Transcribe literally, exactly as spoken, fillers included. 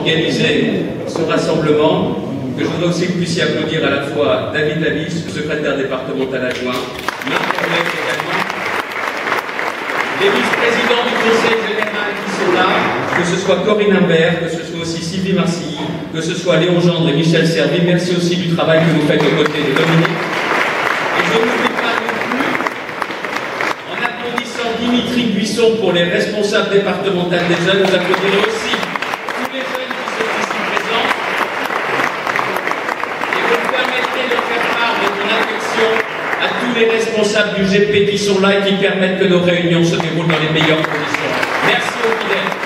organisé ce rassemblement, que je voudrais aussi que vous puissiez applaudir à la fois David Lavis, le secrétaire départemental adjoint, Marc Colette également, les vice-présidents du Conseil général qui sont là, que ce soit Corinne Imbert, que ce soit aussi Sylvie Marcilly, que ce soit Léon Gendre et Michel Servi. Merci aussi du travail que vous faites aux côtés de Dominique. Et je n'oublie pas non plus, en applaudissant Dimitri Buisson pour les responsables départementaux des jeunes, vous applaudirez aussi tous les jeunes qui sont ici présents. Et vous me permettez de faire part de mon affection à tous les responsables du G P qui sont là et qui permettent que nos réunions se déroulent dans les meilleures conditions. Merci aux fidèles.